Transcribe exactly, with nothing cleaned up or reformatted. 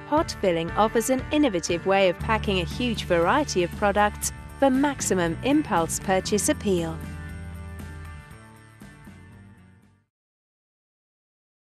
Pot filling offers an innovative way of packing a huge variety of products for maximum impulse purchase appeal.